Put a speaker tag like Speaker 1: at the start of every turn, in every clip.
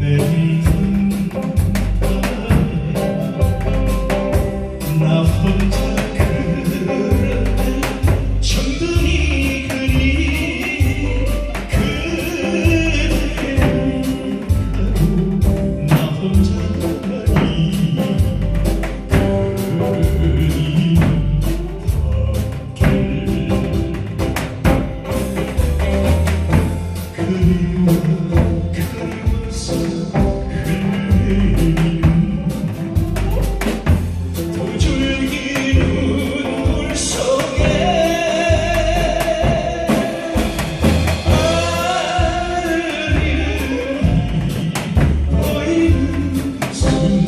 Speaker 1: 내리는 밤에 나 혼자 그렇게 정든이 그리 그대를 가고 나 혼자 가리 그리운 그리워서 흘리는 두 줄기 눈물 속에 하늘이 보이는 순간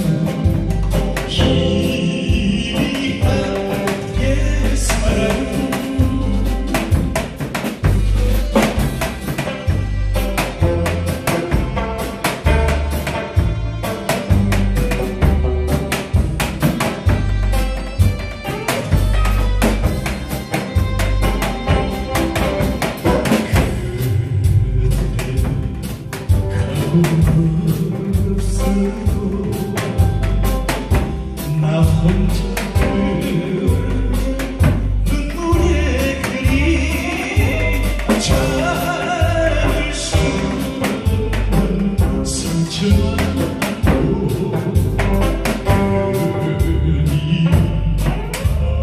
Speaker 1: 희미하게 사랑 없어도 나 혼자 눈물에 그리 참을 수 없는 상처고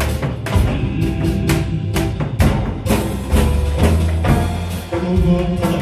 Speaker 1: 그리움을 보고파